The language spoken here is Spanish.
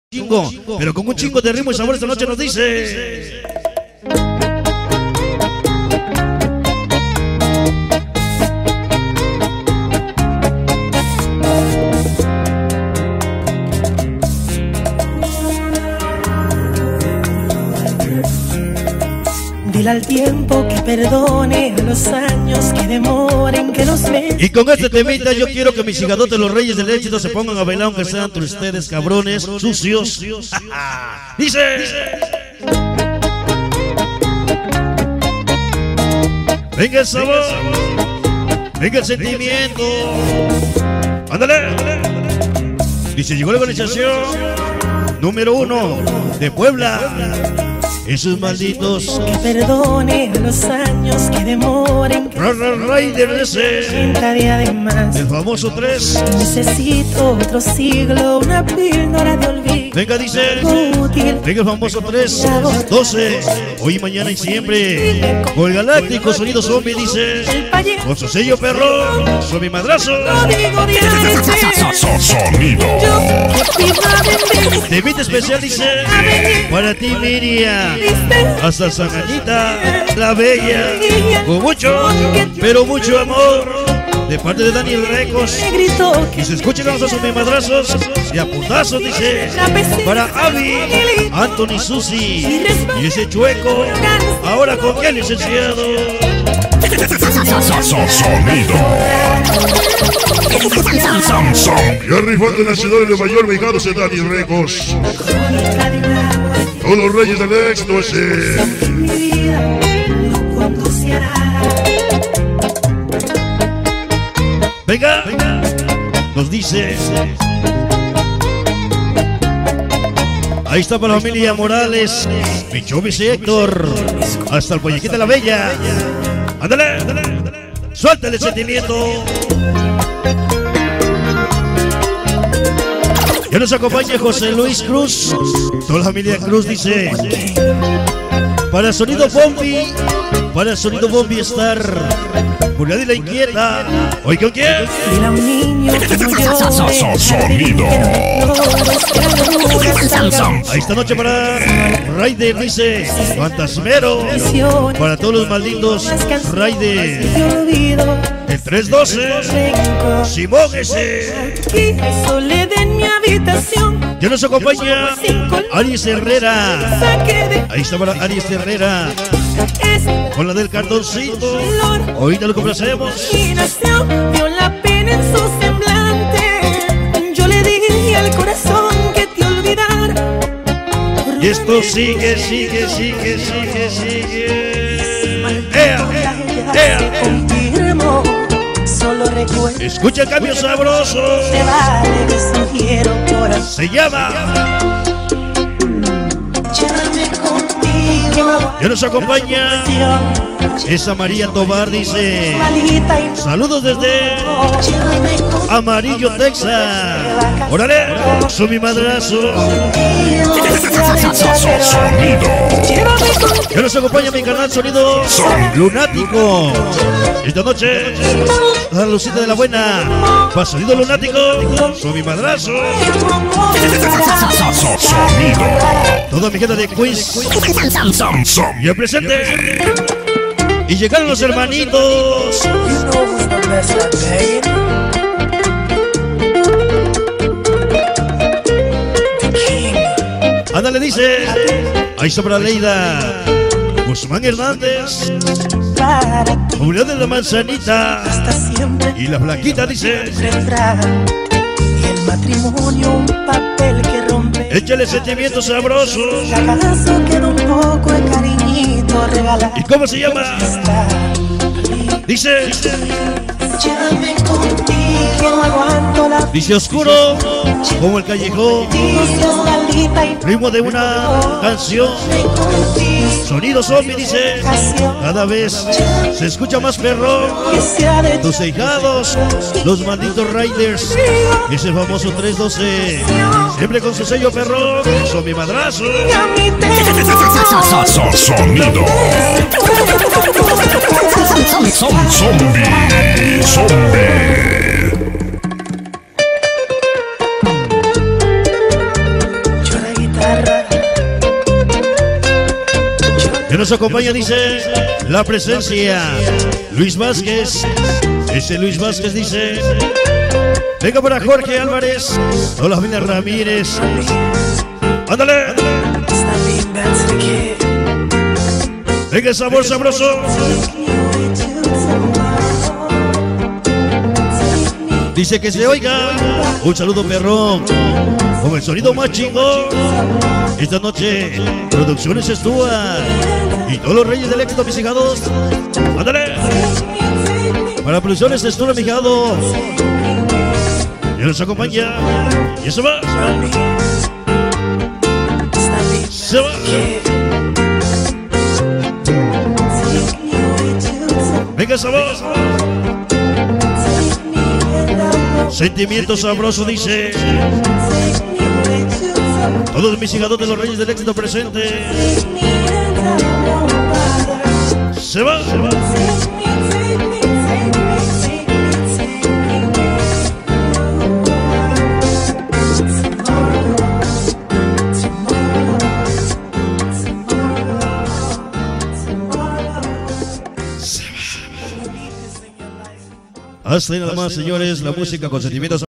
Chingo, pero con un chingo de ritmo y sabor esta noche nos dice. Dile al tiempo que perdone, a los años que demoren, que los meses. Y con este temita yo quiero que mis higadotes, los reyes del éxito, se pongan a bailar, aunque sean entre ustedes cabrones, sucios. Dice. Venga el sabor, venga el sentimiento. Ándale. Dice, llegó la organización número 1 de Puebla. Esos malditos que perdone, a los años que demoren, que Raiders, 30 días de más. el famoso 3. Necesito otro siglo, una píldora de olvido. Venga, dice. Útil. Venga el famoso 3, 12. Hoy, mañana y siempre. Con el galáctico sonido zombie, dice. El payaso. Con su sello perro, su mi madrazo. Lo digo diario. Sonido. Yo que viva de mí. Temita especial, dice. Para ti, Miriam. Hasta San Anita, la bella. Con mucho, pero mucho amor. De parte de Daniel Recos. Me gritó Y se escuchen a nosotros mis madrazos y a putazos, dice. Para Avi, Anthony, Susi y ese chueco. Ahora con qué licenciado. Sonido. Ya rifando en la ciudad de Nueva York, mexicanos en Dani Recos. Todos los reyes del éxito ese. mi vida, no conducirá. Venga, nos dice. Ahí está para la familia Morales, Michovis y Héctor. Hasta el Pollequita la Bella. Ándale, suéltale el sentimiento. Ya nos acompaña José Luis Cruz. Toda la familia Cruz dice. Para Sonido Bombi, para Sonido Bombi Star. Julián y la Inquieta. ¿Hoy con quién? Dile a un niño que no llore. Sonido. Ahí esta noche para Raider, dice Fantasmero. Para todos los malditos Raider. Te olvido. El 312 Rencor. Simón ese. Aquí hay soledad en mi habitación. Ya nos acompaña Aries Herrera. Saqué de Ahí está para Aries Herrera. esta Con la del cartoncito. dolor. Ahorita lo complacemos. Imaginación vio la pena en su semblante. Yo le dije al corazón que te olvidara. Y esto sigue. ¡Ea! Confirmo, solo recuerdo. Escucha el cambio sabroso. Te vale, te sugiero corazón. Se llama. Llévame contigo. Ya nos acompaña esa María Tobar, dice. Malita y Saludos desde llévame contigo. Amarillo, Texas. Órale, su mi madrazo. Sonido. Llévame contigo. Ya nos acompaña mi canal Sonido Lunático. Esta noche, la Lucita de la Buena. Para Sonido Lunático, su mi madrazo. Sonido. Toda mi gente de Queens y el presente. Y llegaron los hermanitos. Ándale, dice. Ahí está para Leida Guzmán Hernández. Para ti Julián de la Manzanita. hasta siempre. Y la flaquita dice. Tendrá. Y el matrimonio un papel que rompe. Échale sentimientos sabrosos. Si acaso queda un poco de cariñito regalar. ¿Y cómo se llama? Dice. Llévame contigo, no aguanto la Dice oscuro como el callejón. maldita y Ritmo de una canción. Sonido zombie, dice. Cada vez se escucha más perrón. que sea de Tus hijados, los malditos Raiders. Ese famoso 312. Siempre con su sello perrón. Son mi madrazo. Sonido. Zombie. nos acompaña, dice, la presencia. Luis Vázquez. Ese Luis Vázquez dice. Venga para Jorge Álvarez. Hola, familia Ramírez. Ándale. Venga, sabor sabroso. Dice que se oiga. Un saludo, perrón. Con el sonido más chingón. Esta noche, Producciones Stuart y todos los reyes del éxito, mis hijados. ¡Ándale! Para Producciones Stuart, mi hijado. Ya nos acompaña. Y eso va. Se va. Venga, sabor. Sentimiento sabroso, dice. Todos mis hijados de los reyes del éxito presente. Se va. Se va. Hasta ahí nada más, señores, la música con sentimientos.